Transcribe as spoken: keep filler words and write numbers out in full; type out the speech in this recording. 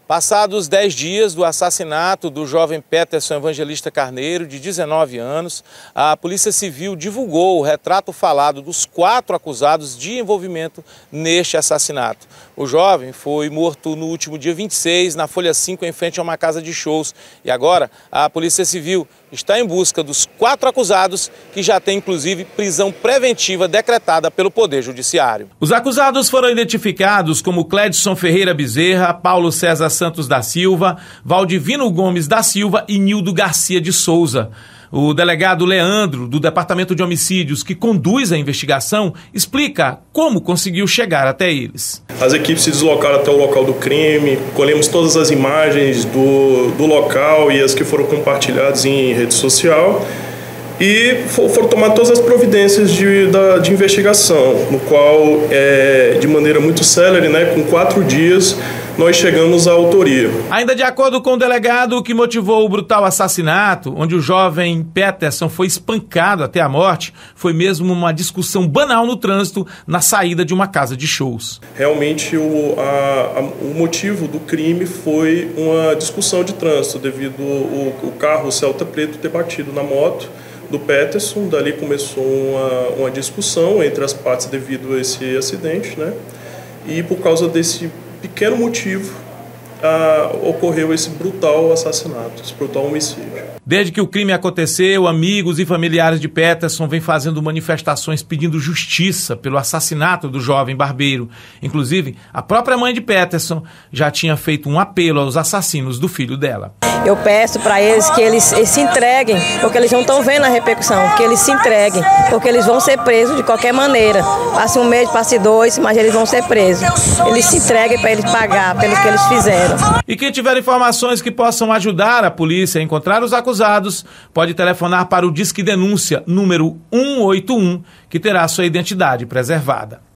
Passados dez dias do assassinato do jovem Peterson Evangelista Carneiro, de dezenove anos, a Polícia Civil divulgou o retrato falado dos quatro acusados de envolvimento neste assassinato. O jovem foi morto no último dia vinte e seis, na Folha cinco, em frente a uma casa de shows. E agora a Polícia Civil está em busca dos quatro acusados, que já tem inclusive prisão preventiva decretada pelo Poder Judiciário. Os acusados foram identificados como Cledson Ferreira Bezerra, Paulo César Santos da Silva, Valdivino Gomes da Silva e Nildo Garcia de Souza. O delegado Leandro, do Departamento de Homicídios, que conduz a investigação, explica como conseguiu chegar até eles. As equipes se deslocaram até o local do crime, colhemos todas as imagens do, do local e as que foram compartilhadas em rede social e for, foram tomar todas as providências de, da, de investigação, no qual, é, de maneira muito célere, né, com quatro dias, nós chegamos à autoria. Ainda de acordo com o delegado, o que motivou o brutal assassinato, onde o jovem Peterson foi espancado até a morte, foi mesmo uma discussão banal no trânsito na saída de uma casa de shows. Realmente o, a, a, o motivo do crime foi uma discussão de trânsito, devido ao carro Celta Preto ter batido na moto do Peterson. Dali começou uma, uma discussão entre as partes devido a esse acidente, né? E por causa desse pequeno motivo, ah, ocorreu esse brutal assassinato, esse brutal homicídio. Desde que o crime aconteceu, amigos e familiares de Peterson vêm fazendo manifestações pedindo justiça pelo assassinato do jovem barbeiro. Inclusive, a própria mãe de Peterson já tinha feito um apelo aos assassinos do filho dela. Eu peço para eles que eles, eles se entreguem, porque eles não estão vendo a repercussão, que eles se entreguem, porque eles vão ser presos de qualquer maneira. Passe um mês, passe dois, mas eles vão ser presos. Eles se entreguem para eles pagar pelo que eles fizeram. E quem tiver informações que possam ajudar a polícia a encontrar os acusados, pode telefonar para o Disque Denúncia número um oito um, que terá sua identidade preservada.